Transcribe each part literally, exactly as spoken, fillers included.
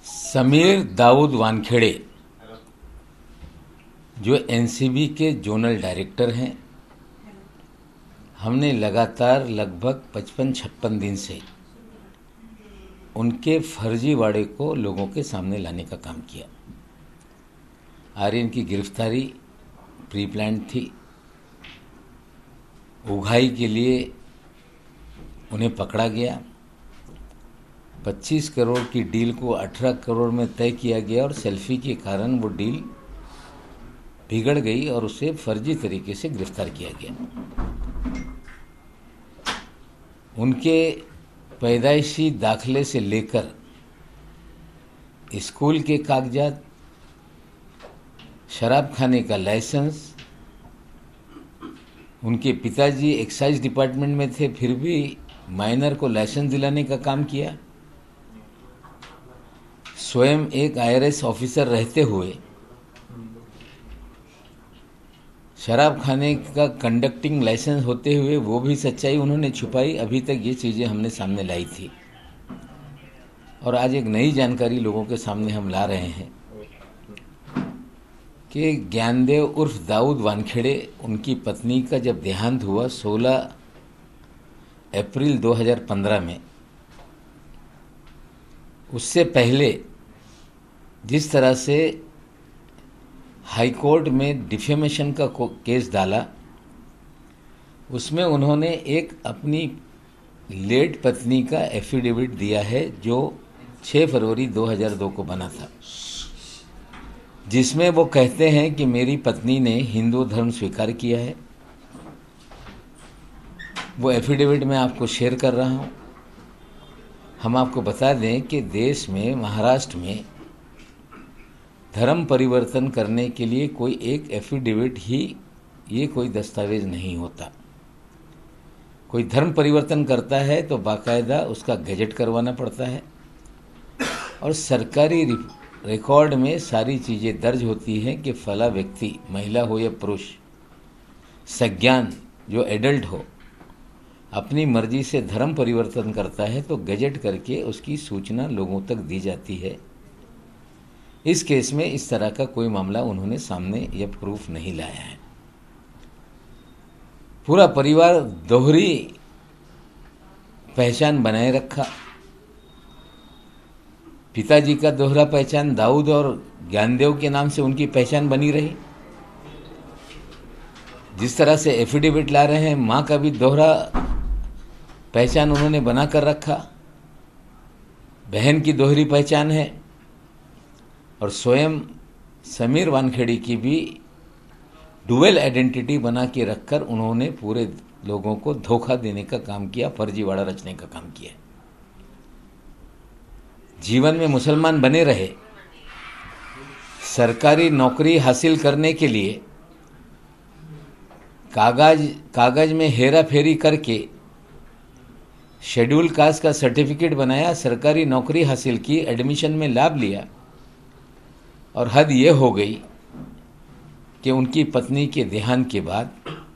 समीर दाऊद वानखेड़े जो एनसीबी के zonal director हैं, हमने लगातार लगभग पचपन छप्पन दिन से उनके फर्जीवाड़े को लोगों के सामने लाने का काम किया। आर्यन की गिरफ्तारी प्री प्लान थी। उगाही के लिए उन्हें पकड़ा गया। पच्चीस करोड़ की डील को अठारह करोड़ में तय किया गया और सेल्फी के कारण वो डील बिगड़ गई और उसे फर्जी तरीके से गिरफ्तार किया गया। उनके पैदाइशी दाखिले से लेकर स्कूल के कागजात, शराब खाने का लाइसेंस, उनके पिताजी एक्साइज डिपार्टमेंट में थे, फिर भी माइनर को लाइसेंस दिलाने का काम किया। स्वयं एक आईआरएस ऑफिसर रहते हुए शराब खाने का कंडक्टिंग लाइसेंस होते हुए वो भी सच्चाई उन्होंने छुपाई। अभी तक ये चीज़ें हमने सामने लाई थी और आज एक नई जानकारी लोगों के सामने हम ला रहे हैं कि ज्ञानदेव उर्फ दाऊद वानखेड़े, उनकी पत्नी का जब देहांत हुआ सोलह अप्रैल दो हज़ार पंद्रह में, उससे पहले जिस तरह से हाई कोर्ट में डिफेमेशन का केस डाला, उसमें उन्होंने एक अपनी लेट पत्नी का एफिडेविट दिया है जो छह फरवरी दो हज़ार दो को बना था, जिसमें वो कहते हैं कि मेरी पत्नी ने हिंदू धर्म स्वीकार किया है। वो एफिडेविट मैं आपको शेयर कर रहा हूँ। हम आपको बता दें कि देश में, महाराष्ट्र में धर्म परिवर्तन करने के लिए कोई एक एफिडेविट ही ये कोई दस्तावेज नहीं होता। कोई धर्म परिवर्तन करता है तो बाकायदा उसका गजट करवाना पड़ता है और सरकारी रिकॉर्ड में सारी चीज़ें दर्ज होती हैं कि फला व्यक्ति, महिला हो या पुरुष, सज्ञान जो एडल्ट हो, अपनी मर्जी से धर्म परिवर्तन करता है तो गजट करके उसकी सूचना लोगों तक दी जाती है। इस केस में इस तरह का कोई मामला उन्होंने सामने या प्रूफ नहीं लाया है। पूरा परिवार दोहरी पहचान बनाए रखा। पिताजी का दोहरा पहचान दाऊद और ज्ञानदेव के नाम से उनकी पहचान बनी रही। जिस तरह से एफिडेविट ला रहे हैं, माँ का भी दोहरा पहचान उन्होंने बना कर रखा। बहन की दोहरी पहचान है और स्वयं समीर वानखेड़े की भी डुअल आइडेंटिटी बना के रखकर उन्होंने पूरे लोगों को धोखा देने का काम किया, फर्जीवाड़ा रचने का काम किया। जीवन में मुसलमान बने रहे, सरकारी नौकरी हासिल करने के लिए कागज कागज में हेरा फेरी करके शेड्यूल कास्ट का सर्टिफिकेट बनाया, सरकारी नौकरी हासिल की, एडमिशन में लाभ लिया और हद ये हो गई कि उनकी पत्नी के देहांत के बाद,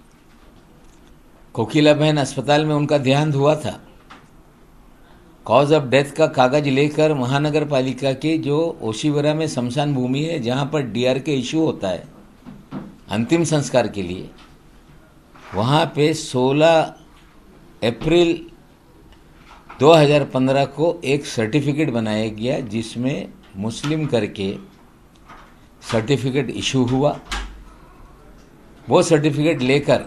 कोकिला बहन अस्पताल में उनका देहांत हुआ था, कॉज ऑफ डेथ का कागज लेकर महानगर पालिका के जो ओशीवरा में शमशान भूमि है जहां पर डीआर के इशू होता है अंतिम संस्कार के लिए, वहां पे सोलह अप्रैल दो हज़ार पंद्रह को एक सर्टिफिकेट बनाया गया जिसमें मुस्लिम करके सर्टिफिकेट इशू हुआ। वो सर्टिफिकेट लेकर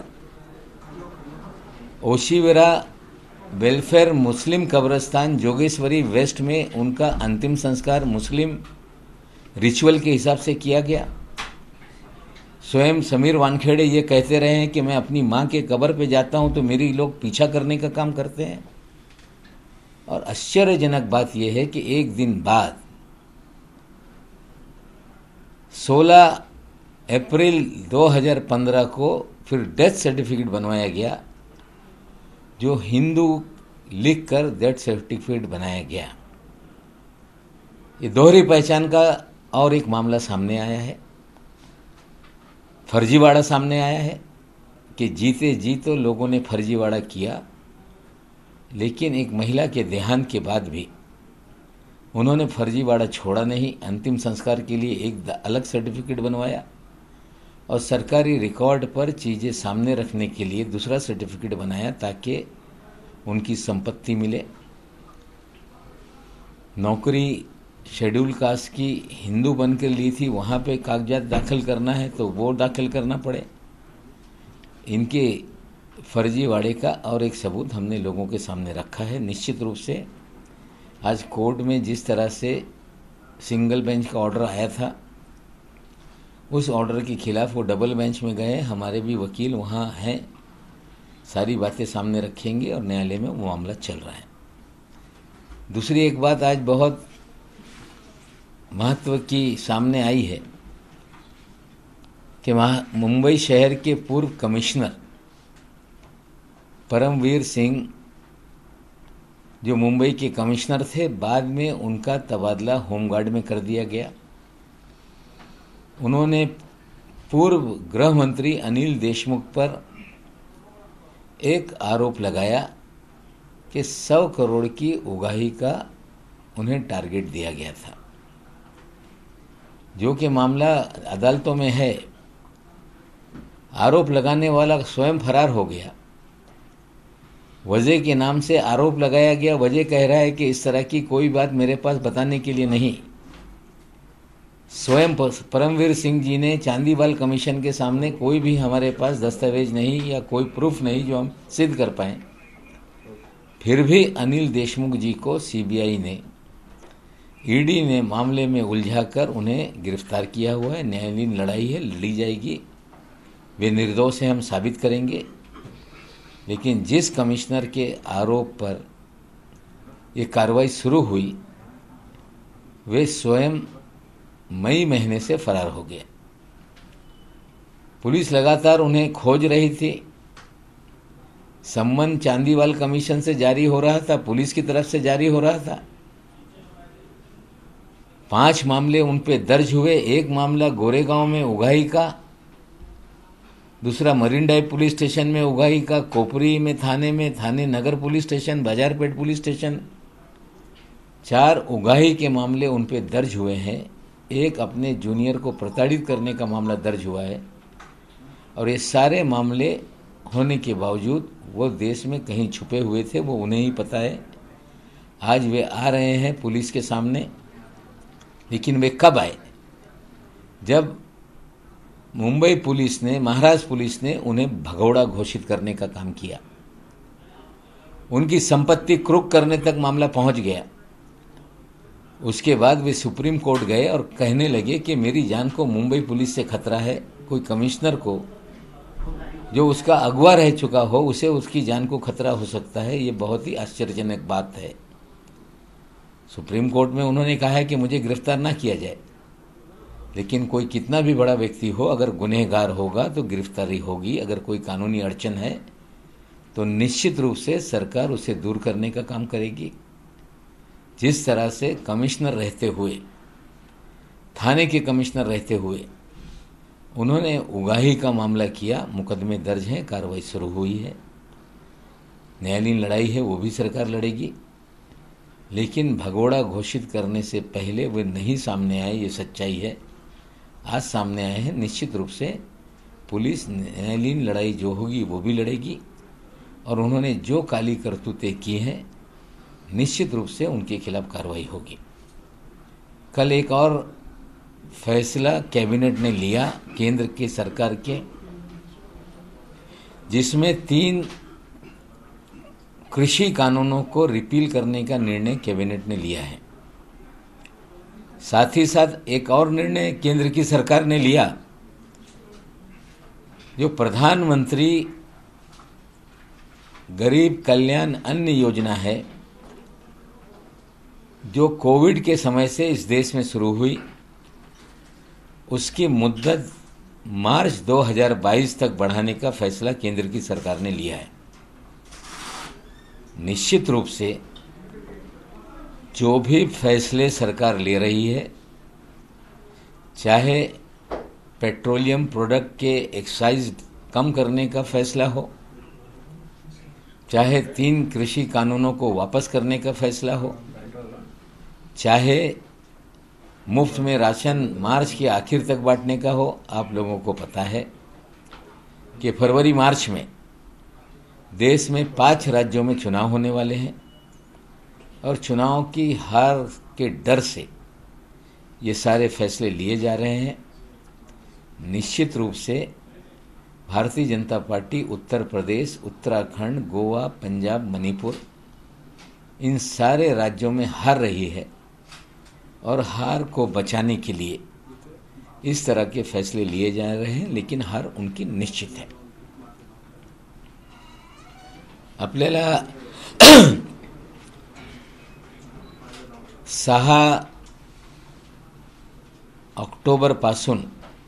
ओशीवरा वेलफेयर मुस्लिम कब्रिस्तान जोगेश्वरी वेस्ट में उनका अंतिम संस्कार मुस्लिम रिचुअल के हिसाब से किया गया। स्वयं समीर वानखेड़े ये कहते रहे हैं कि मैं अपनी माँ के कब्र पे जाता हूँ तो मेरी लोग पीछा करने का काम करते हैं। और आश्चर्यजनक बात यह है कि एक दिन बाद सोलह अप्रैल दो हज़ार पंद्रह को फिर डेथ सर्टिफिकेट बनवाया गया, जो हिंदू लिख कर डेथ सर्टिफिकेट बनाया गया। ये दोहरी पहचान का और एक मामला सामने आया है, फर्जीवाड़ा सामने आया है कि जीते जी तो लोगों ने फर्जीवाड़ा किया, लेकिन एक महिला के देहांत के बाद भी उन्होंने फर्जीवाड़ा छोड़ा नहीं, अंतिम संस्कार के लिए एक अलग सर्टिफिकेट बनवाया और सरकारी रिकॉर्ड पर चीज़ें सामने रखने के लिए दूसरा सर्टिफिकेट बनाया ताकि उनकी संपत्ति मिले। नौकरी शेड्यूल कास्ट की हिंदू बनकर ली थी, वहाँ पे कागजात दाखिल करना है तो वो दाखिल करना पड़े। इनके फर्जीवाड़े का और एक सबूत हमने लोगों के सामने रखा है। निश्चित रूप से आज कोर्ट में जिस तरह से सिंगल बेंच का ऑर्डर आया था, उस ऑर्डर के खिलाफ वो डबल बेंच में गए। हमारे भी वकील वहाँ हैं, सारी बातें सामने रखेंगे और न्यायालय में वो मामला चल रहा है। दूसरी एक बात आज बहुत महत्व की सामने आई है कि मुंबई शहर के पूर्व कमिश्नर परमवीर सिंह जो मुंबई के कमिश्नर थे, बाद में उनका तबादला होमगार्ड में कर दिया गया। उन्होंने पूर्व गृह मंत्री अनिल देशमुख पर एक आरोप लगाया कि सौ करोड़ की उगाही का उन्हें टारगेट दिया गया था, जो कि मामला अदालतों में है। आरोप लगाने वाला स्वयं फरार हो गया। वजह के नाम से आरोप लगाया गया, वजह कह रहा है कि इस तरह की कोई बात मेरे पास बताने के लिए नहीं। स्वयं परमवीर सिंह जी ने चांदीवाल कमीशन के सामने कोई भी हमारे पास दस्तावेज नहीं या कोई प्रूफ नहीं जो हम सिद्ध कर पाएं, फिर भी अनिल देशमुख जी को सीबीआई ने, ईडी ने मामले में उलझाकर उन्हें गिरफ्तार किया हुआ है। न्यायालयीन लड़ाई है, लड़ी जाएगी, वे निर्दोष हैं हम साबित करेंगे। लेकिन जिस कमिश्नर के आरोप पर ये कार्रवाई शुरू हुई, वे स्वयं मई महीने से फरार हो गए। पुलिस लगातार उन्हें खोज रही थी। सम्मन चांदीवाल कमीशन से जारी हो रहा था, पुलिस की तरफ से जारी हो रहा था। पांच मामले उन पे दर्ज हुए। एक मामला गोरेगांव में उगाही का, दूसरा मरीन ड्राइव पुलिस स्टेशन में उगाही का, कोपरी में थाने में, Thane Nagar police station, Bazarpeth police station, चार उगाही के मामले उन पे दर्ज हुए हैं। एक अपने जूनियर को प्रताड़ित करने का मामला दर्ज हुआ है। और ये सारे मामले होने के बावजूद वो देश में कहीं छुपे हुए थे, वो उन्हें ही पता है। आज वे आ रहे हैं पुलिस के सामने, लेकिन वे कब आए? जब मुंबई पुलिस ने, महाराष्ट्र पुलिस ने उन्हें भगोड़ा घोषित करने का काम किया, उनकी संपत्ति क्रुक करने तक मामला पहुंच गया। उसके बाद वे सुप्रीम कोर्ट गए और कहने लगे कि मेरी जान को मुंबई पुलिस से खतरा है। कोई कमिश्नर को जो उसका अगवा रह चुका हो, उसे उसकी जान को खतरा हो सकता है। ये बहुत ही आश्चर्यजनक बात है। सुप्रीम कोर्ट में उन्होंने कहा है कि मुझे गिरफ्तार ना किया जाए, लेकिन कोई कितना भी बड़ा व्यक्ति हो, अगर गुनहगार होगा तो गिरफ्तारी होगी। अगर कोई कानूनी अड़चन है तो निश्चित रूप से सरकार उसे दूर करने का काम करेगी। जिस तरह से कमिश्नर रहते हुए, थाने के कमिश्नर रहते हुए उन्होंने उगाही का मामला किया, मुकदमे दर्ज हैं, कार्रवाई शुरू हुई है, न्यायालयीन लड़ाई है, वो भी सरकार लड़ेगी। लेकिन भगोड़ा घोषित करने से पहले वे नहीं सामने आए, ये सच्चाई है। आज सामने आए हैं। निश्चित रूप से पुलिस न्यायालयीन लड़ाई जो होगी वो भी लड़ेगी, और उन्होंने जो काली करतूतें की हैं, निश्चित रूप से उनके खिलाफ कार्रवाई होगी। कल एक और फैसला कैबिनेट ने लिया केंद्र के सरकार के, जिसमें तीन कृषि कानूनों को रिपील करने का निर्णय कैबिनेट ने लिया है। साथ ही साथ एक और निर्णय केंद्र की सरकार ने लिया, जो प्रधानमंत्री गरीब कल्याण अन्न योजना है, जो कोविड के समय से इस देश में शुरू हुई, उसकी मुद्दत मार्च दो हज़ार बाईस तक बढ़ाने का फैसला केंद्र की सरकार ने लिया है। निश्चित रूप से जो भी फैसले सरकार ले रही है, चाहे पेट्रोलियम प्रोडक्ट के एक्साइज कम करने का फैसला हो, चाहे तीन कृषि कानूनों को वापस करने का फैसला हो, चाहे मुफ्त में राशन मार्च के आखिर तक बांटने का हो। आप लोगों को पता है कि फरवरी मार्च में देश में पांच राज्यों में चुनाव होने वाले हैं और चुनाव की हार के डर से ये सारे फैसले लिए जा रहे हैं। निश्चित रूप से भारतीय जनता पार्टी उत्तर प्रदेश, उत्तराखंड, गोवा, पंजाब, मणिपुर इन सारे राज्यों में हार रही है और हार को बचाने के लिए इस तरह के फैसले लिए जा रहे हैं, लेकिन हार उनकी निश्चित है। आपल्याला सहा ऑक्टोबर पासून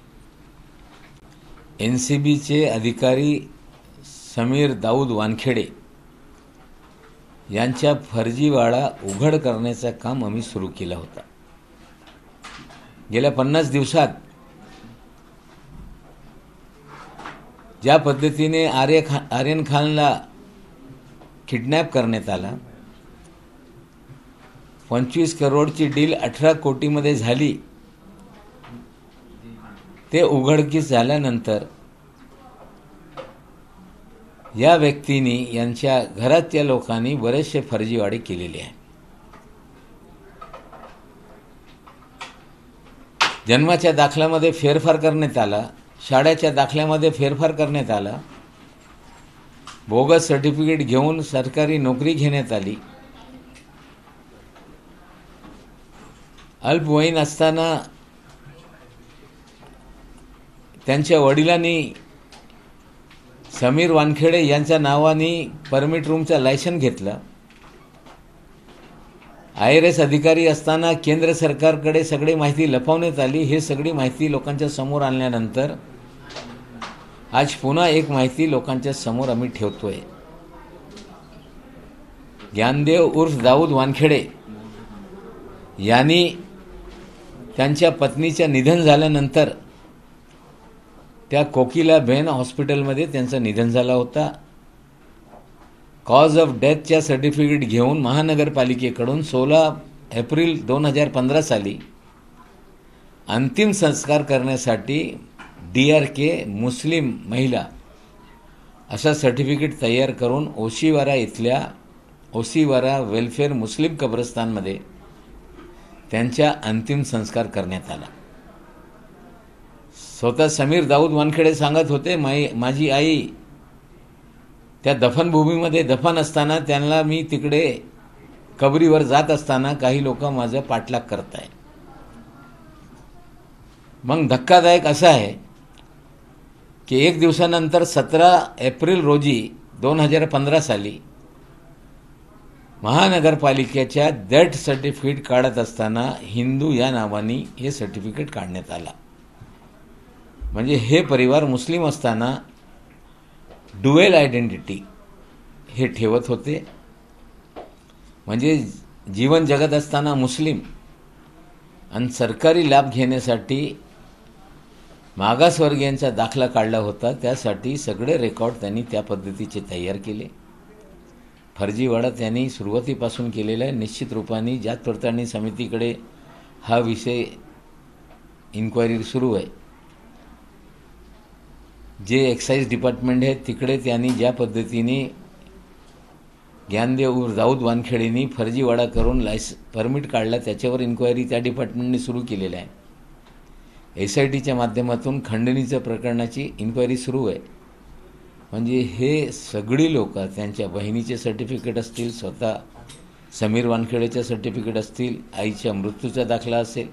एनसीबीचे अधिकारी समीर दाऊद वानखेडे यांच्या फर्जीवाडा उघड करण्याचं काम आम्ही सुरू केलं होतं। गेल्या पन्नास दिवसात ज्या पद्धतीने आर्य खा आर्यन खानला किडनॅप करण्यात आला, पंचवीस करोडची डील अठरा कोटीमध्ये झाली, ते उघडकीस झाल्यानंतर या व्यक्तींनी यांच्या घरातल्या लोकांनी बरेचसे फर्जीवाडे केलेले आहे। जन्माच्या दाखल्यामध्ये फेरफार करण्यात आला, शाळेच्या दाखल्यामध्ये फेरफार करण्यात आला, बोगस सर्टिफिकेट घेऊन सरकारी नोकरी घेण्यात आली। अल्पवयीन असताना त्यांच्या वडिलांनी समीर वानखेडे यांच्या नावाने परमिट रूमचं लायसन घेतलं। आयआरएस अधिकारी असताना केंद्र सरकारकडे सगळी माहिती लपवण्यात आली। हे सगळी माहिती लोकांच्या समोर आणल्यानंतर आज पुन्हा एक माहिती लोकांच्या समोर आम्ही ठेवतोय। ज्ञानदेव उर्फ दाऊद वानखेडे यांनी त्यांच्या पत्नीचे निधन झाल्यानंतर त्या कोकिलाबेन हॉस्पिटलमध्ये त्यांचं निधन झालं होता। कॉज ऑफ डेथच्या सर्टिफिकेट घेऊन महानगरपालिकेकडून सोळा एप्रिल दोन हजार पंधरा साली अंतिम संस्कार करण्यासाठी डीआरके मुस्लिम महिला असा सर्टिफिकेट तयार करून ओशीवारा इथल्या ओशीवारा वेलफेअर मुस्लिम कब्रस्तानमध्ये त्यांचा अंतिम संस्कार करण्यात आला। स्वतः समीर दाऊद वानखेडे सांगत होते, माझी आई त्या दफनभूमीमध्ये दफन असताना त्यांना मी तिकडे कबरीवर जात असताना काही लोक माझा पाठलाग करत आहे। मग धक्कादायक असं आहे की एक दिवसानंतर सतरा एप्रिल रोजी दोन हजार पंधरा साली महानगरपालिकेच्या डेथ सर्टिफिकेट काढत असताना हिंदू या नावाने हे सर्टिफिकेट काढण्यात आला। म्हणजे हे परिवार मुस्लिम असताना ड्युअल आयडेंटिटी हे ठेवत होते। म्हणजे जीवन जगत असताना मुस्लिम आणि सरकारी लाभ घेण्यासाठी मागासवर्गीयांचा दाखला काढला होता। त्यासाठी सगळे रेकॉर्ड त्यांनी त्या पद्धतीचे तयार केले। फर्जीवाडा त्यांनी सुरुवातीपासून केलेला आहे। निश्चित रूपाने जात पडताळणी समितीकडे हा विषय इन्क्वायरी सुरू आहे। जे एक्साइज डिपार्टमेंट आहे तिकडे त्यांनी ज्या पद्धतीने ज्ञानदेव उर्फ दाऊद वानखेडेंनी फर्जीवाडा करून लायस परमिट काढला त्याच्यावर इन्क्वायरी त्या डिपार्टमेंटने सुरू केलेली आहे। एसआयटीच्या माध्यमातून खंडणीच्या प्रकरणाची इन्क्वायरी सुरू आहे। म्हणजे हे सगळी लोक त्यांच्या बहिणीचे सर्टिफिकेट असतील, स्वतः समीर वानखेडेचे सर्टिफिकेट असतील, आईच्या मृत्यूचा दाखला असेल,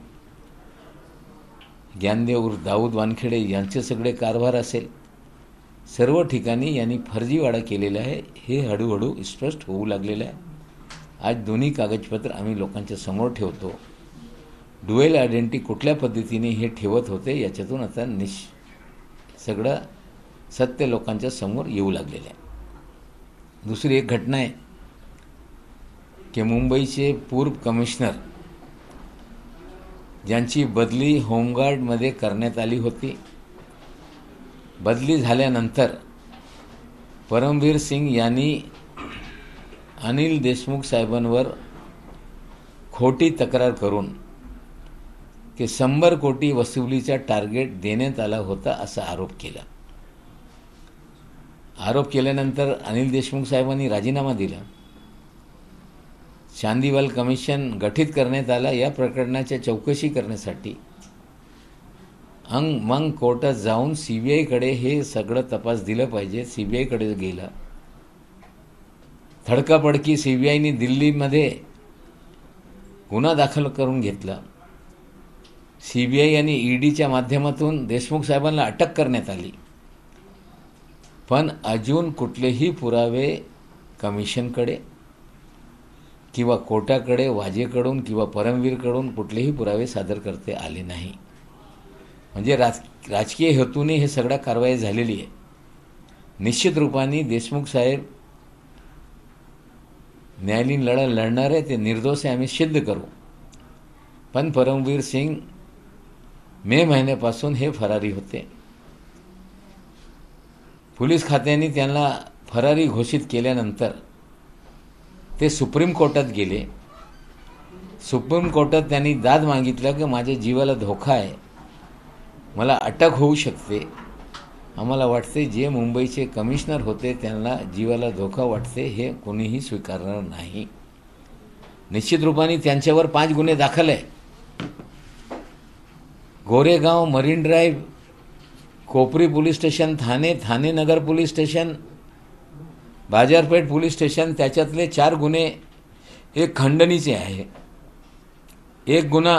ज्ञानदेव उर्फ दाऊद वानखेडे यांचे सगळे कारभार असेल, सर्व ठिकाणी यांनी फर्जीवाडा केलेला आहे। हे हळूहळू स्पष्ट होऊ लागलेलं आहे। आज दोन्ही कागदपत्र आम्ही लोकांच्या समोर ठेवतो। ड्युअल आयडेंटिटी कुठल्या पद्धतीने हे ठेवत होते याच्यातून आता निश सगळं सत्य लोकांच्या समोर येऊ लागलेलं आहे। दुसरी एक घटना आहे की मुंबईचे पूर्व कमिशनर ज्यांची बदली होमगार्डमध्ये करण्यात आली होती, बदली झाल्यानंतर परमवीर सिंग यांनी अनिल देशमुख साहेबांवर खोटी तक्रार करून की शंभर कोटी वसुलीचा टार्गेट देण्यात आला होता असा आरोप केला. आरोप केल्यानंतर अनिल देशमुख साहेबांनी राजीनामा दिला. चांदीवाल कमिशन गठीत करण्यात आला या प्रकरणाच्या चौकशी करण्यासाठी. अंग मग कोर्टात जाऊन सीबीआयकडे हे सगळं तपास दिलं पाहिजे. सीबीआयकडे गेला. धडकापडकी सीबीआयने दिल्लीमध्ये गुन्हा दाखल करून घेतला. सीबीआय आणि ईडीच्या माध्यमातून देशमुख साहेबांना अटक करण्यात आली. पण अजून कुठलेही पुरावे कमिशनकडे किंवा कोर्टाकडे वाजेकडून किंवा परमवीरकडून कुठलेही पुरावे सादर करते आले नाही. म्हणजे राज राजकीय हेतूने हे सगळं कारवाई झालेली आहे. निश्चित रूपाने देशमुख साहेब न्यायालयीन लढा लढणार आहे, ते निर्दोष आहे, आम्ही सिद्ध करू. पण परमवीर सिंग मे महिन्यापासून हे फरारी होते. पोलीस खात्याने त्यांना फरारी घोषित केल्यानंतर ते सुप्रीम कोर्टात गेले. सुप्रीम कोर्टात त्यांनी दाद मागितलं की माझ्या जीवाला धोका आहे, मला अटक होऊ शकते. आम्हाला वाटते जे मुंबईचे कमिशनर होते त्यांना जीवाला धोका वाटते हे कोणीही स्वीकारणार नाही. निश्चित रूपाने त्यांच्यावर पाच गुन्हे दाखल आहे. Goregaon, Marine Drive, Kopri police station, Thane, Thane Nagar police station, Bazarpeth police station, त्याच्यातले चार गुन्हे हे खंडणीचे आहे. एक गुन्हा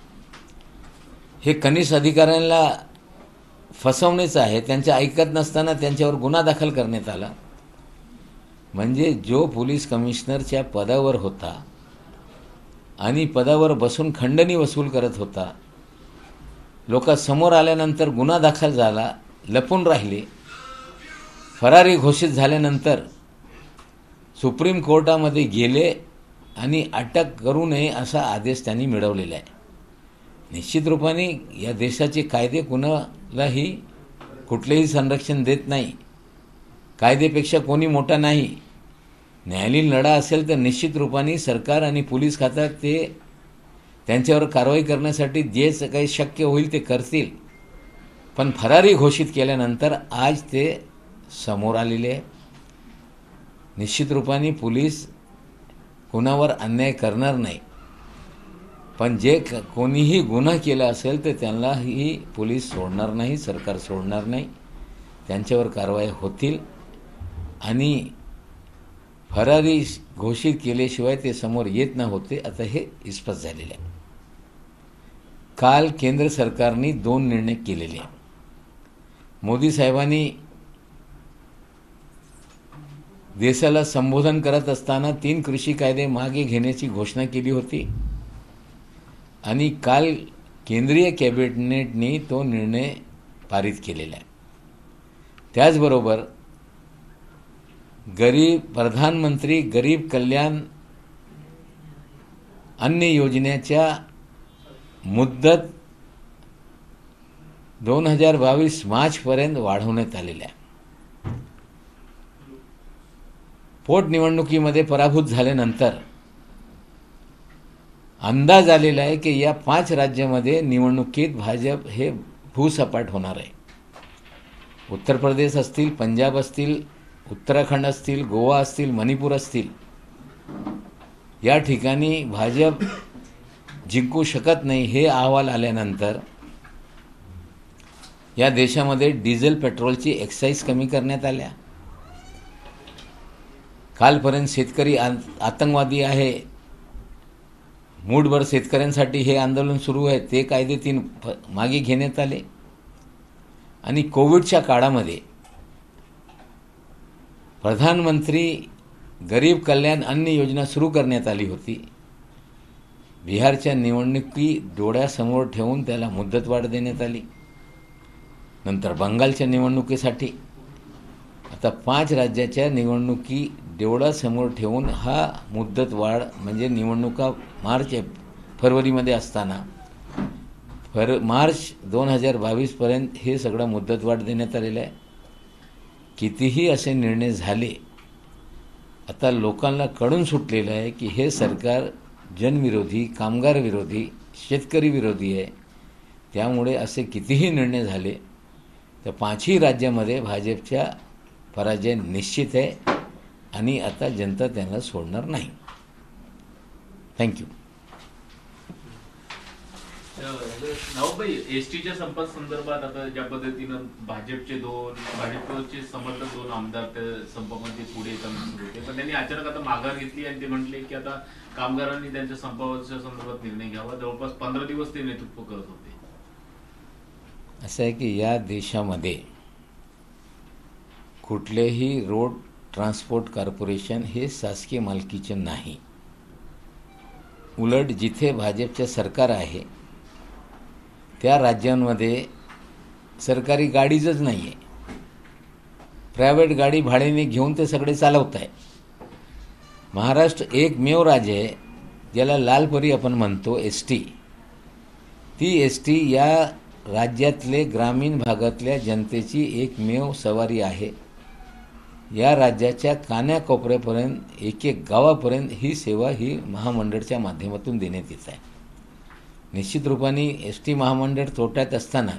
हे कनिष्ठ अधिकाऱ्यांना फसवण्याचा आहे. त्यांच्या ऐकत नसताना त्यांच्यावर गुन्हा दाखल करण्यात आला. म्हणजे जो पोलीस कमिशनरच्या पदावर होता आणि पदावर बसून खंडणी वसूल करत होता, लोकांसमोर आल्यानंतर गुन्हा दाखल झाला, लपून राहिले, फरारी घोषित झाल्यानंतर सुप्रीम कोर्टामध्ये गेले आणि अटक करू नये असा आदेश त्यांनी मिळवलेला आहे. निश्चित रूपाने या देशाचे कायदे कुणालाही कुठलेही संरक्षण देत नाही. कायदेपेक्षा कोणी मोठा नाही. न्यायालयीन लढा असेल तर निश्चित रूपाने सरकार आणि पोलीस खात्यात ते त्यांच्यावर कारवाई करण्यासाठी जे काही शक्य होईल ते करतील. पण फरारी घोषित केल्यानंतर आज ते समोर आलेले आहे. निश्चित रूपाने पोलीस कुणावर अन्याय करणार नाही, पण जे कोणीही गुन्हा केला असेल तर त्यांनाही पोलीस सोडणार नाही, सरकार सोडणार नाही. त्यांच्यावर कारवाई होतील आणि फरारी घोषित केल्याशिवाय ते समोर येत न होते. आता हे स्पष्ट झालेले आहे. काल केंद्र सरकारने दोन निर्णय केलेले आहेत. मोदी साहेबांनी देशाला संबोधन करत असताना तीन कृषी कायदे मागे घेण्याची घोषणा केली होती आणि काल केंद्रीय कॅबिनेटने तो निर्णय पारित केलेला आहे. त्याचबरोबर गरीब प्रधानमंत्री गरीब कल्याण अन्न योजनेच्या मुदत दोन हजार बावीस मार्चपर्यंत वाढवण्यात आलेल्या आहे. पोटनिवडणुकीमध्ये पराभूत झाल्यानंतर अंदाज आलेला आहे की या पाच राज्यामध्ये निवडणुकीत भाजप हे भूसपाट होणार आहे. उत्तर प्रदेश असतील, पंजाब असतील, उत्तराखंड असतील, गोवा असतील, मणिपूर असतील, या ठिकाणी भाजप जिंकू शकत नाही हे अहवाल आल्यानंतर या देशामध्ये डिझेल पेट्रोलची एक्साईज कमी करण्यात आल्या. कालपर्यंत शेतकरी आतंकवादी आहे, मूठभर शेतकऱ्यांसाठी हे आंदोलन सुरू आहे, ते कायदे तीन मागे घेण्यात आले. आणि कोविडच्या काळामध्ये प्रधानमंत्री गरीब कल्याण अन्न योजना सुरू करण्यात आली होती. बिहारच्या निवडणुकी डोळ्यासमोर ठेवून त्याला मुदतवाढ देण्यात आली. नंतर बंगालच्या निवडणुकीसाठी आता पाच राज्याच्या निवडणुकी डोळ्यासमोर ठेवून हा मुदतवाढ म्हणजे निवडणुका मार्च फरवरीमध्ये असताना फर मार्च दोन हजार बावीसपर्यंत हे सगळं मुदतवाढ देण्यात आलेलं आहे. कितीही असे निर्णय झाले, आता लोकांना कळून सुटलेलं आहे की हे सरकार जनविरोधी, कामगार विरोधी, शेतकरी विरोधी आहे. त्यामुळे असे कितीही निर्णय झाले तर पाचही राज्यामध्ये भाजपच्या पराजय निश्चित आहे आणि आता जनता त्यांना सोडणार नाही. थँक्यू. नाऊभाई, एसटीच्या संपात संदर्भात आता ज्या पद्धतीनं भाजपचे दोन भाजपचे समर्थक दोन आमदार त्या संपामध्ये पुढे येताना सुरू होते, पण त्यांनी अचानक आता माघार घेतली आणि ते म्हटले की आता कामगारांनी त्यांच्या संपाच्या संदर्भात निर्णय घ्यावा. जवळपास पंधरा दिवस ते नेतृत्व करत होते. असं आहे की या देशामध्ये कुठलेही रोड ट्रान्सपोर्ट कॉर्पोरेशन हे शासकीय मालकीचे नाही. उलट जिथे भाजपचे सरकार आहे त्या राज्यांमध्ये सरकारी गाडीच नाही आहे. प्रायव्हेट गाडी भाड्याने घेऊन ते सगळे चालवत आहे. महाराष्ट्र एकमेव राज्य आहे ज्याला लालपरी आपण म्हणतो एस टी. ती एस टी या राज्यातले ग्रामीण भागातल्या जनतेची एकमेव सवारी आहे. या राज्याच्या कानाकोपऱ्यापर्यंत एक एक गावापर्यंत ही सेवा ही महामंडळाच्या माध्यमातून देण्यात येत आहे. निश्चित रूपाने एस टी महामंडळ तोट्यात असताना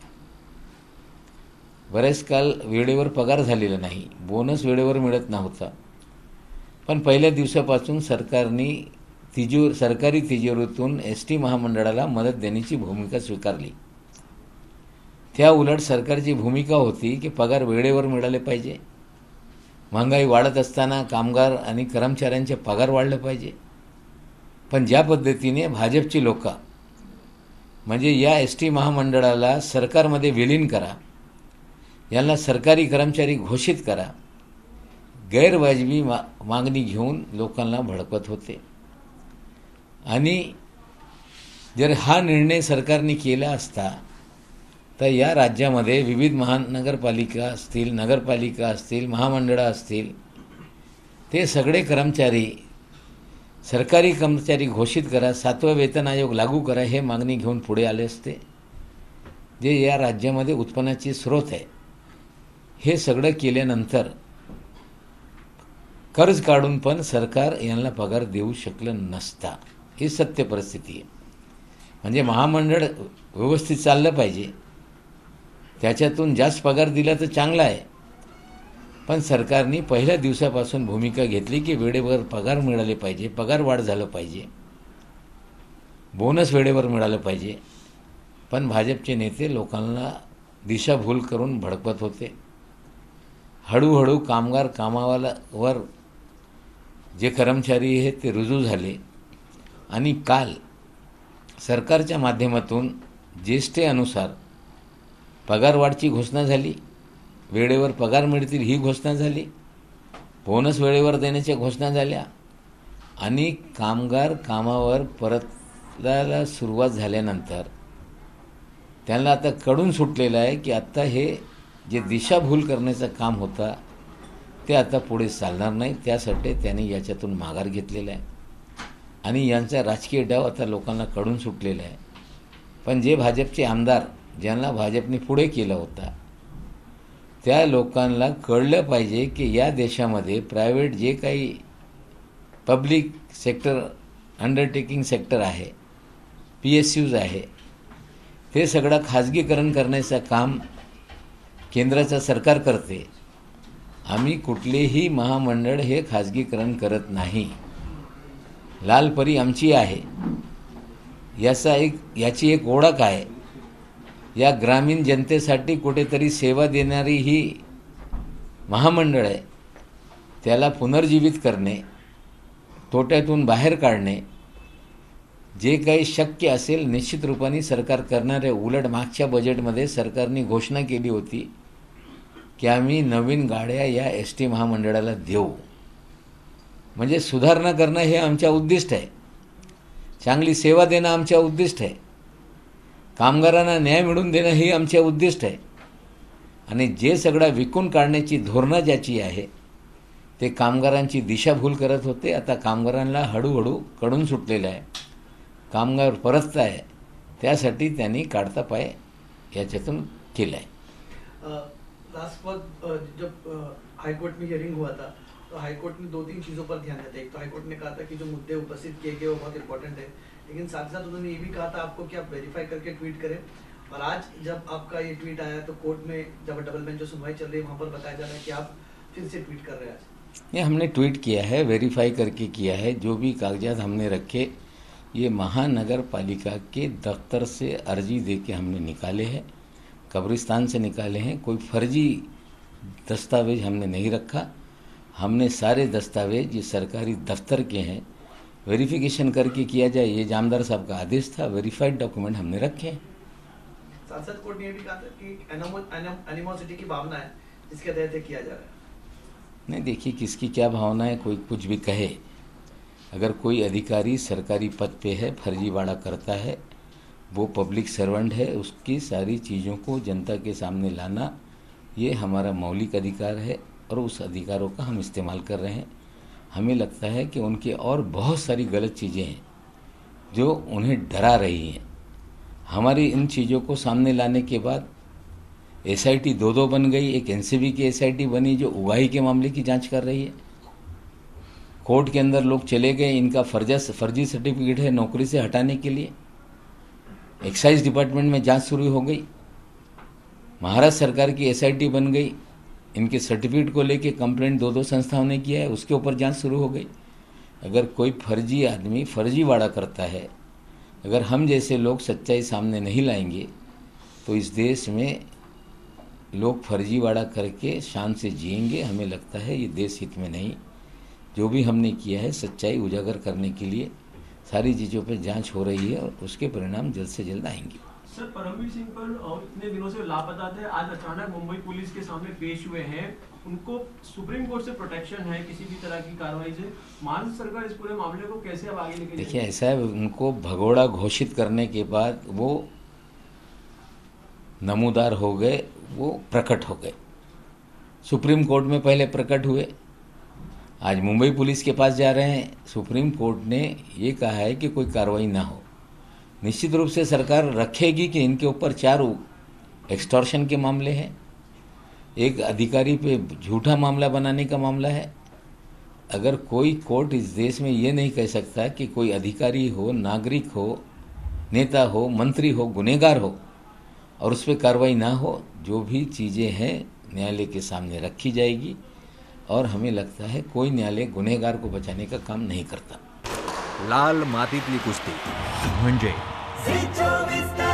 बरेच काळ वेळेवर पगार झालेला नाही, बोनस वेळेवर मिळत नव्हता. पण पहिल्या दिवसापासून सरकारने तिजोर सरकारी तिजोरीतून एस टी महामंडळाला मदत देण्याची भूमिका स्वीकारली. त्या उलट सरकारची भूमिका होती की पगार वेळेवर मिळाले पाहिजे. महागाई वाढत असताना कामगार आणि कर्मचाऱ्यांचे पगार वाढले पाहिजे. पण ज्या पद्धतीने भाजपची लोक म्हणजे या एस टी महामंडळाला सरकारमध्ये विलीन करा, यांना सरकारी कर्मचारी घोषित करा, गैरवाजवी मा मागणी घेऊन लोकांना भडकवत होते. आणि जर हा निर्णय सरकारने केला असता तर या राज्यामध्ये विविध महानगरपालिका असतील, नगरपालिका असतील, महामंडळं असतील, ते सगळे कर्मचारी सरकारी कर्मचारी घोषित करा, सातवा वेतन आयोग लागू करा हे मागणी घेऊन पुढे आले असते. जे या राज्यामध्ये उत्पन्नाची स्रोत आहे हे सगळं केल्यानंतर कर्ज काढून पण सरकार यांना पगार देऊ शकलं नसता. ही सत्य परिस्थिती आहे. म्हणजे महामंडळ व्यवस्थित चाललं पाहिजे, त्याच्यातून जास्त पगार दिला तर चांगला आहे. पण सरकारने पहिल्या दिवसापासून भूमिका घेतली की वेळेवर पगार मिळाले पाहिजे, पगार वाढ झालं पाहिजे, बोनस वेळेवर मिळालं पाहिजे. पण भाजपचे नेते लोकांना दिशाभूल करून भडकवत होते. हळूहळू कामगार कामावर जे कर्मचारी आहेत ते रुजू झाले आणि काल सरकारच्या माध्यमातून ज्येष्ठतेनुसार पगारवाढची घोषणा झाली, वेळेवर पगार मिळतील ही घोषणा झाली, बोनस वेळेवर देण्याच्या घोषणा झाल्या आणि कामगार कामावर परतायला सुरुवात झाल्यानंतर त्यांना आता कळून सुटलेलं आहे की आता हे जे दिशाभूल करण्याचं काम होता ते आता पुढे चालणार नाही. त्यासाठी त्यांनी याच्यातून माघार घेतलेला आहे आणि यांचा राजकीय डाव आता लोकांना कळून सुटलेला आहे. पण जे भाजपचे आमदार ज्यांना भाजपने पुढे केला होता त्या लोकांना कळलं पाहिजे की या देशामध्ये प्रायव्हेट जे काही पब्लिक सेक्टर अंडरटेकिंग सेक्टर आहे, पी एस यूज आहे, ते सगळं खाजगीकरण करण्याचं काम केंद्राचं सरकार करते. आम्ही कुठलेही महामंडळ हे खाजगीकरण करत नाही. लालपरी आमची आहे. याचा एक याची एक ओळख आहे. या ग्रामीण जनतेसाठी कुठेतरी सेवा देणारी ही महामंडळ आहे. त्याला पुनर्जीवित करणे, तोट्यातून बाहेर काढणे जे काही शक्य असेल निश्चित रूपाने सरकार करणार आहे. उलट मागच्या बजेटमध्ये सरकारने घोषणा केली होती की आम्ही नवीन गाड्या या एस टी महामंडळाला देऊ. म्हणजे सुधारणा करणं हे आमच्या उद्दिष्ट आहे. चांगली सेवा देणं आमच्या उद्दिष्ट आहे. कामगारांना न्याय मिळवून देणं हे आमचे उद्दिष्ट आहे. आणि जे सगळं विकून काढण्याची धोरणं ज्याची आहे ते कामगारांची दिशाभूल करत होते. आता कामगारांना हळूहळू कळून सुटलेलं आहे. कामगार परतत आहे, त्यासाठी त्यांनी काढता पाय याच्यातून केला है. लास्ट वक्त जब हाईकोर्ट में हियरिंग हुआ था तो हाईकोर्ट ने दो तीन चीज़ों पर ध्यान दिया था। एक तो हाईकोर्ट ने कहा था कि जो मुद्दे उपस्थित किए गए वो बहुत इंपॉर्टेंट है, लेकिन साथ ही साथ उन्होंने ये भी कहा था आपको कि आप वेरीफाई करके ट्वीट करें। और आज जब आपका ये ट्वीट आया तो कोर्ट में जब डबल बेंच जो सुनवाई चल रही है वहाँ पर बताया जा रहा है कि आप फिर से ट्वीट कर रहे हैं आज। ये हमने ट्वीट किया है, वेरीफाई करके किया है। जो भी कागजात हमने रखे ये महानगर पालिका के दफ्तर से अर्जी दे के हमने निकाले हैं, कब्रिस्तान से निकाले हैं। कोई फर्जी दस्तावेज हमने नहीं रखा। हमने सारे दस्तावेज ये सरकारी दफ्तर के हैं, वेरिफिकेशन करके किया जाए, ये जामदार साहब का आदेश था। वेरीफाइड डॉक्यूमेंट हमने रखे हैं। साथ साथ कोर्ट ने ये भी कहा था कि एनिमोसिटी की भावना है जिसके तहत किया जा रहा है। नहीं, देखिए किसकी क्या भावना है, कोई कुछ भी कहे। अगर कोई अधिकारी सरकारी पद पे है, फर्जीवाड़ा करता है, वो पब्लिक सर्वेंट है, उसकी सारी चीज़ों को जनता के सामने लाना ये हमारा मौलिक अधिकार है और उस अधिकारों का हम इस्तेमाल कर रहे हैं। हमें लगता है कि उनके और बहुत सारी गलत चीज़ें हैं जो उन्हें डरा रही हैं। हमारी इन चीज़ों को सामने लाने के बाद एसआईटी दो दो बन गई। एक एनसीबी की एसआईटी बनी जो उगाही के मामले की जांच कर रही है। कोर्ट के अंदर लोग चले गए, इनका फर्जा फर्जी सर्टिफिकेट है नौकरी से हटाने के लिए। एक्साइज डिपार्टमेंट में जांच शुरू हो गई। महाराष्ट्र सरकार की एसआईटी बन गई। इनके सर्टिफिकेट को लेके कंप्लेंट दो दो संस्थाओं ने किया है, उसके ऊपर जांच शुरू हो गई। अगर कोई फर्जी आदमी फर्जीवाड़ा करता है, अगर हम जैसे लोग सच्चाई सामने नहीं लाएंगे तो इस देश में लोग फर्जीवाड़ा करके शान से जिएंगे। हमें लगता है ये देश हित में नहीं। जो भी हमने किया है सच्चाई उजागर करने के लिए सारी चीज़ों पे जांच हो रही है और उसके परिणाम जल्द से जल्द आएंगे। सर, परमवीर सिंह पर इतने दिनों से लापता थे, आज अचानक मुंबई पुलिस के सामने पेश हुए हैं। उनको सुप्रीम कोर्ट से प्रोटेक्शन है किसी भी तरह की कार्रवाई से। महाराष्ट्र सरकार इस पूरे मामले को कैसे अब आगे लेके जाएगी? देखिए ऐसा है, उनको भगोड़ा घोषित करने के बाद वो नमूदार हो गए, वो प्रकट हो गए। सुप्रीम कोर्ट में पहले प्रकट हुए, आज मुंबई पुलिस के पास जा रहे हैं। सुप्रीम कोर्ट ने ये कहा है कि कोई कार्रवाई ना हो। निश्चित रूप से सरकार रखेगी कि इनके ऊपर चार एक्सटॉर्शन के मामले हैं, एक अधिकारी पे झूठा मामला बनाने का मामला है। अगर कोई कोर्ट इस देश में ये नहीं कह सकता कि कोई अधिकारी हो, नागरिक हो, नेता हो, मंत्री हो, गुनहगार हो और उस पर कार्रवाई ना हो, जो भी चीज़ें हैं न्यायालय के सामने रखी जाएगी। और हमें लगता है कोई न्यायालय गुनहगार को बचाने का काम नहीं करता। लाल मातीतली कुस्ती म्हणजे